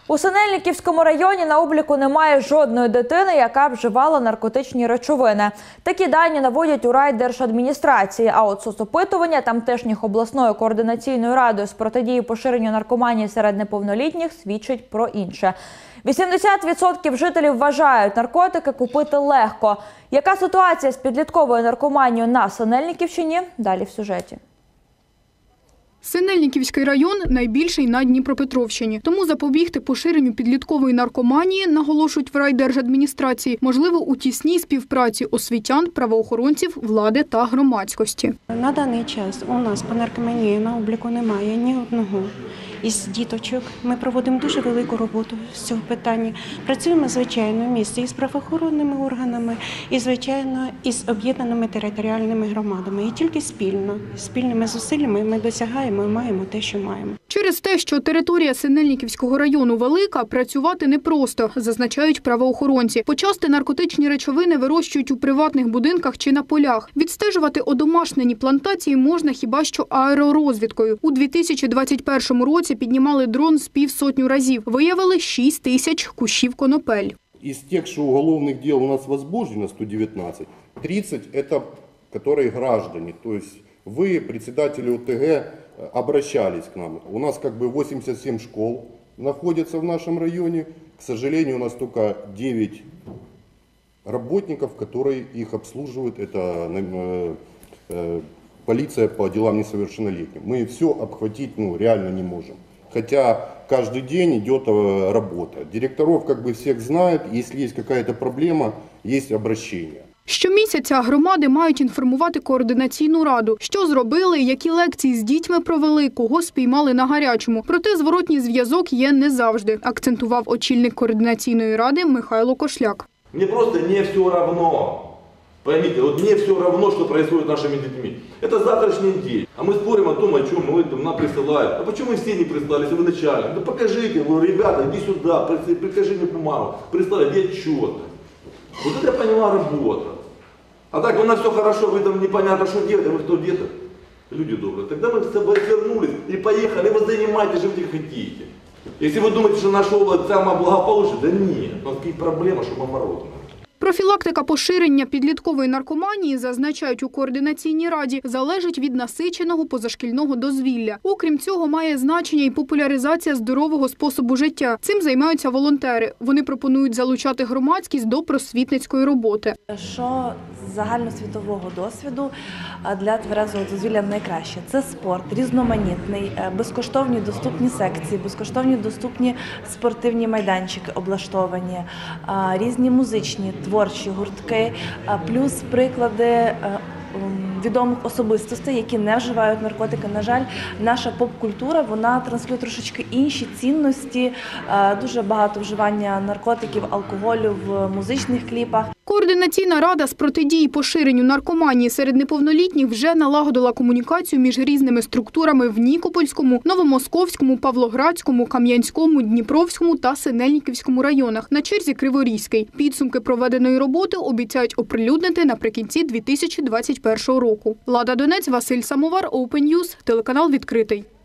У Синельниківському районі на обліку немає жодної дитини, яка б вживала наркотичні речовини. Такі дані наводять у райдержадміністрації, а от соцопитування тамтешніх обласною координаційною радою з протидії поширенню наркоманії серед неповнолітніх свідчить про інше. 80% жителів вважають, наркотики купити легко. Яка ситуація з підлітковою наркоманією на Синельниківщині? Далі в сюжеті. Синельниківський район – найбільший на Дніпропетровщині. Тому запобігти поширенню підліткової наркоманії, наголошують в райдержадміністрації, можливо у тісній співпраці освітян, правоохоронців, влади та громадськості. На даний час у нас по наркоманії на обліку немає ні одного із діточок. Ми проводимо дуже велику роботу з цього питання. Працюємо, звичайно, в місті із правоохоронними органами і, звичайно, із об'єднаними територіальними громадами. І тільки спільними зусиллями ми досягаємо і маємо те, що маємо. Через те, що територія Синельниківського району велика, працювати непросто, зазначають правоохоронці. Почасти наркотичні речовини вирощують у приватних будинках чи на полях. Відстежувати одомашнені плантації можна хіба що аеророзвідкою. У 2021 році піднімали дрон з 50 разів. Виявили 6 тисяч кущів конопель. Из тех, что уголовных дел у нас возбуждено 119, 30 это которые граждане, то есть вы, председатели ОТГ, обращались к нам. У нас 87 школ находится в нашем районе. К сожалению, у нас только 9 работников, которые их обслуживают. Это полиция по делам несовершеннолетних. Мы все обхватить реально не можем. Хотя каждый день идет работа. Директоров всех знают, если есть какая-то проблема, есть обращение. Щомісяця громади мають інформувати координаційну раду, що зробили, які лекції з дітьми провели, кого спіймали на гарячому. Проте зворотній зв'язок є не завжди, акцентував очільник координаційної ради Михайло Кошляк. Мне просто не все равно. Поймите, мне все равно, что происходит с нашими детьми. Это завтрашний день. А мы спорим о том, о чем нам присылают. А почему все не прислали, если вы начальник? Да покажите, ребята, иди сюда, прикажи мне бумагу. Прислали, где отчет? Вот это, я поняла, работа. А так у нас все хорошо, вы там непонятно, что делать, а вы кто где-то? Люди добрые. Тогда мы с собой вернулись и поехали, вы занимайтесь, живите хотите. Если вы думаете, что наша область самая благополучная, да нет, у нас такие проблемы, что морозно. Профілактика поширення підліткової наркоманії, зазначають у координаційній раді, залежить від насиченого позашкільного дозвілля. Окрім цього, має значення і популяризація здорового способу життя. Цим займаються волонтери. Вони пропонують залучати громадськість до просвітницької роботи. Що з загальносвітового досвіду для тверезого дозвілля найкраще? Це спорт, різноманітний, безкоштовні доступні секції, безкоштовні доступні спортивні майданчики облаштовані, різні музичні творчі гуртки, плюс приклади відомих особистостей, які не вживають наркотики. На жаль, наша поп-культура, вона транслює трошечки інші цінності, дуже багато вживання наркотиків, алкоголю в музичних кліпах. Координаційна рада з протидії поширенню наркоманії серед неповнолітніх вже налагодила комунікацію між різними структурами в Нікопольському, Новомосковському, Павлоградському, Кам'янському, Дніпровському та Синельниківському районах. На черзі Криворізький. Підсумки проведеної роботи обіцяють оприлюднити наприкінці 2021 року. Лада Донець, Василь Самовар, Open News, телеканал «Відкритий».